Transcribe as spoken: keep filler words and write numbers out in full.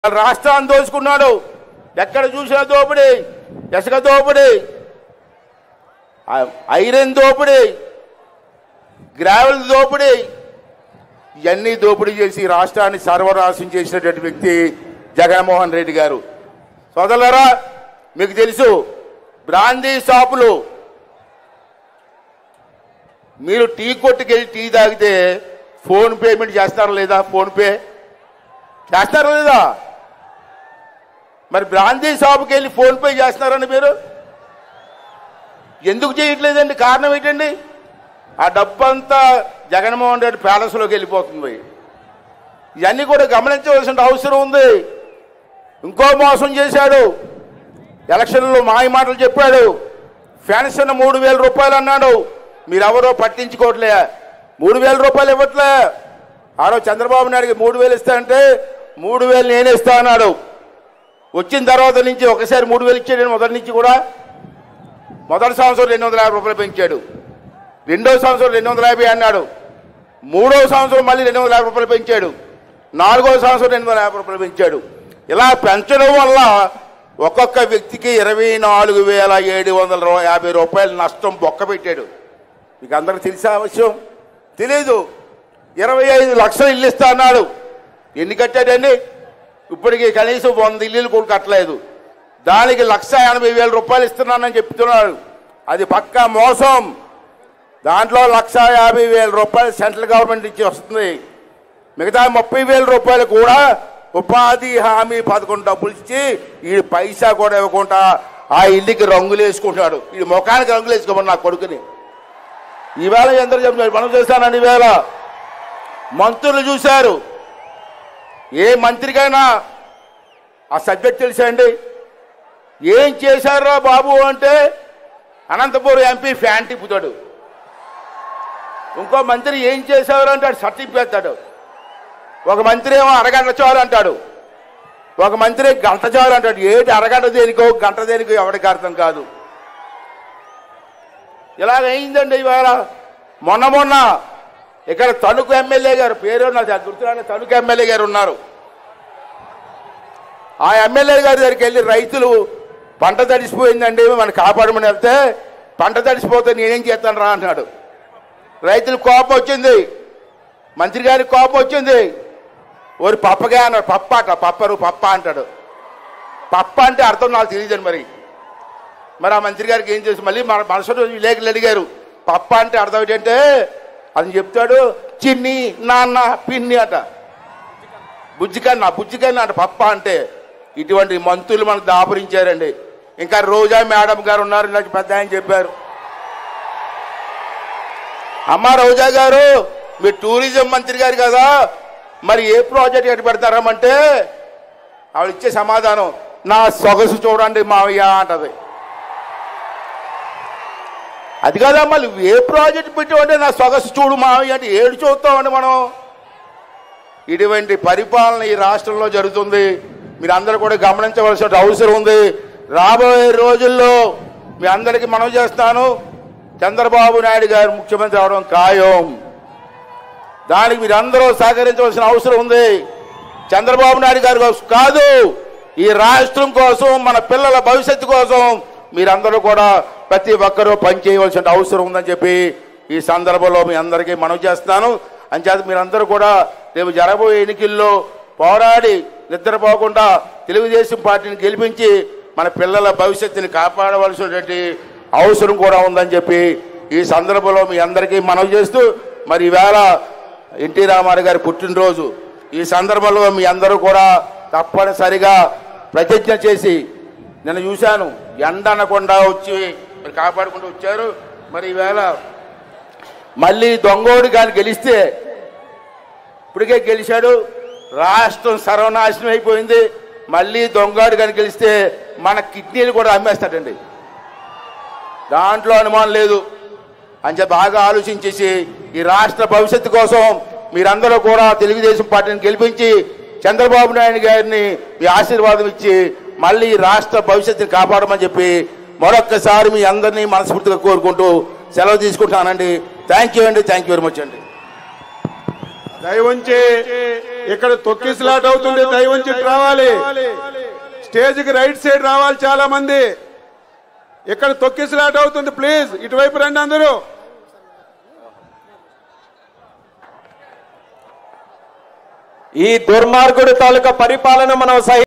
రాష్ట్రాన్ని దోచుకున్నాడు. ఎక్కడ చూసినా దోపిడీ, ఇసుక దోపిడీ, ఐరన్ దోపిడీ, గ్రావెల్ దోపిడీ, ఇవన్నీ దోపిడీ చేసి రాష్ట్రాన్ని సర్వనాశనం చేసినటువంటి వ్యక్తి జగన్మోహన్ రెడ్డి గారు. సోదరులారా, మీకు తెలుసు బ్రాందీ షాపులు, మీరు టీ కొట్టుకి వెళ్ళి టీ తాగితే ఫోన్ పేమెంట్ చేస్తారా లేదా? ఫోన్ పే చేస్తారా లేదా? మరి బ్రాందీ షాపుకి వెళ్ళి ఫోన్ పే చేస్తున్నారని మీరు ఎందుకు చేయట్లేదండి? కారణం ఏంటండి? ఆ డబ్బంతా జగన్మోహన్ రెడ్డి ప్యాలెస్లోకి వెళ్ళిపోతుంది. ఇవన్నీ కూడా గమనించవలసిన అవసరం ఉంది. ఇంకో మోసం చేశాడు, ఎలక్షన్లో మాయ మాటలు చెప్పాడు. పెన్షన్ మూడు వేల రూపాయలు అన్నాడు, మీరెవరో పట్టించుకోవట్లే. మూడు వేల రూపాయలు ఇవ్వట్లే. ఆరో చంద్రబాబు నాయుడికి మూడు వేలు ఇస్తా అంటే మూడు వేలు నేనే ఇస్తా అన్నాడు. వచ్చిన తర్వాత నుంచి ఒకసారి మూడు వేలు ఇచ్చాడు. మొదటి నుంచి కూడా మొదటి సంవత్సరం రెండు వందల యాభై రూపాయలు పెంచాడు, రెండో సంవత్సరం రెండు వందల యాభై అన్నాడు, మూడో సంవత్సరం మళ్ళీ రెండు వందల యాభై రూపాయలు పెంచాడు, నాలుగో సంవత్సరం రెండు వందల యాభై రూపాయలు పెంచాడు. ఇలా పెంచడం వల్ల ఒక్కొక్క వ్యక్తికి ఇరవై నాలుగు వేల ఏడు వందల యాభై రూపాయలు నష్టం బొక్క పెట్టాడు. మీకు అందరికి తెలిసే విషయం తెలీదు. ఇరవై ఐదు లక్షలు ఇల్లు ఇస్తా అన్నాడు. ఎన్ని కట్టాడండి? ఇప్పటికీ కనీసం వంద ఇల్లులు కూడా కట్టలేదు. దానికి లక్ష ఎనభై వేల రూపాయలు ఇస్తున్నానని చెప్తున్నాడు. అది పక్కా మోసం. దాంట్లో లక్ష యాభై వేల రూపాయలు సెంట్రల్ గవర్నమెంట్ ఇచ్చి వస్తుంది. మిగతా ముప్పై వేల రూపాయలు కూడా ఉపాధి హామీ పథకం డబ్బులు ఇచ్చి ఈ పైసా కూడా ఇవ్వకుండా ఆ ఇల్లుకి రంగులు వేసుకుంటాడు. ఈ ముఖానికి రంగులు వేసుకోమని నా కొడుకుని ఈవేళ ఎందరూ చెప్తున్నారు. మనం చేస్తానండి. ఈవేళ మంత్రులు చూశారు. ఏ మంత్రికైనా ఆ సబ్జెక్ట్ తెలుసా అండి? ఏం చేశారా బాబు అంటే అనంతపురం ఎంపీ ఫ్యాన్ తిప్పుతాడు. ఇంకో మంత్రి ఏం చేశారు అంటే సర్టిఫికేట్ పెడతాడు. ఒక మంత్రి ఏమో అరగంట చాలు అంటాడు, ఒక మంత్రి గంట చాలు అంటాడు. ఏంటి అరగంట దేనికో గంట దేనికో ఎవరికి అర్థం కాదు. ఇలాగైందండి ఇవాళ. మొన్న మొన్న ఇక్కడ తణుకు ఎమ్మెల్యే గారు, పేరు నాకు గుర్తురాని తణుకు ఎమ్మెల్యే గారు ఉన్నారు. ఆ ఎమ్మెల్యే గారి దగ్గరికి వెళ్ళి రైతులు పంట తడిసిపోయిందండి మనం కాపాడమని వెళ్తే, పంట తడిసిపోతే నేనేం చేస్తాను రా అంటున్నాడు. రైతులు కోపం వచ్చింది, మంత్రి గారికి కోపం వచ్చింది. ఓరి పప్పగా అన్నాడు. పప్ప అట పప్పరు పప్ప అంటాడు. పప్ప అంటే అర్థం నాకు తెలియదండి. మరి మరి ఆ మంత్రి గారికి ఏం చేసి మళ్ళీ మన మనసులో విలేకరులు అడిగారు, పప్ప అంటే అర్థం ఏంటంటే అని చెప్తాడు, చిన్ని నాన్న పిన్ని అట, బుజ్జికన్నా బుజ్జికన్నా అంట పప్ప అంటే. ఇటువంటి మంత్రులు మనకు దాపరించారండి. ఇంకా రోజా మేడం గారు ఉన్నారు, నాకు పెద్ద ఆయన చెప్పారు. అమ్మ రోజా గారు, మీరు టూరిజం మంత్రి గారు కదా, మరి ఏ ప్రాజెక్ట్ ఎటు పెడతారామంటే ఆవిడ ఇచ్చే సమాధానం నా సొగసు చూడండి మావయ్య అంటది. అది కాదమ్మా, నువ్వు ఏ ప్రాజెక్ట్ పెట్టావంటే నా సొగసు చూడు మావయ్య అంటే ఏడు చూస్తామండి మనం. ఇటువంటి పరిపాలన ఈ రాష్ట్రంలో జరుగుతుంది. మీరు అందరూ కూడా గమనించవలసిన అవసరం ఉంది. రాబోయే రోజుల్లో మీ అందరికీ మనవి చేస్తాను, చంద్రబాబు నాయుడు గారు ముఖ్యమంత్రి అవడం ఖాయం. దానికి మీరు అందరూ సహకరించవలసిన అవసరం ఉంది. చంద్రబాబు నాయుడు గారి కోసం కాదు, ఈ రాష్ట్రం కోసం, మన పిల్లల భవిష్యత్తు కోసం మీరందరూ కూడా ప్రతి ఒక్కరూ పనిచేయవలసిన అవసరం ఉందని చెప్పి ఈ సందర్భంలో మీ అందరికీ మనవి చేస్తున్నాను. అంచేత మీరందరూ కూడా రేపు జరగబోయే ఎన్నికల్లో పోరాడి నిద్రపోకుండా తెలుగుదేశం పార్టీని గెలిపించి మన పిల్లల భవిష్యత్తుని కాపాడవలసినటువంటి అవసరం కూడా ఉందని చెప్పి ఈ సందర్భంలో మీ అందరికీ మనవి చేస్తూ, మరి ఈవేళ ఎన్టీ రామారావు గారి పుట్టినరోజు. ఈ సందర్భంలో మీ అందరూ కూడా తప్పనిసరిగా ప్రతిజ్ఞ చేసి, నేను చూశాను ఎండ అనకుండా వచ్చి మరి కాపాడుకుంటూ వచ్చారు. మరి ఈవేళ మళ్ళీ దొంగోడు కానీ గెలిస్తే, ఇప్పటికే గెలిచాడు, రాష్ట్రం సర్వనాశనం అయిపోయింది. మళ్ళీ దొంగోడు కానీ గెలిస్తే మన కిడ్నీలు కూడా అమ్మేస్తాడండి, దాంట్లో అనుమానం లేదు. అని చెప్పి బాగా ఆలోచించేసి ఈ రాష్ట్ర భవిష్యత్తు కోసం మీరందరూ కూడా తెలుగుదేశం పార్టీని గెలిపించి చంద్రబాబు నాయుడు గారిని మీ ఆశీర్వాదం ఇచ్చి మళ్ళీ రాష్ట్ర భవిష్యత్తుని కాపాడమని చెప్పి మరొక్కసారి మీ అందరినీ మనస్ఫూర్తిగా కోరుకుంటూ సెలవు తీసుకుంటానండి. థ్యాంక్ యూ అండి. థ్యాంక్ యూ వెరీ మచ్ అండి. దయవుంచి ఇక్కడ తొక్కిసలాట అవుతుంది, దయవుంచి రావాలి. స్టేజ్కి రైట్ సైడ్ రావాలి చాలా మంది. ఇక్కడ తొక్కిసలాట అవుతుంది, ప్లీజ్ ఇటువైపు రండి అందరూ. ఈ దుర్మార్గుడు తాలూకా పరిపాలన మనం సహి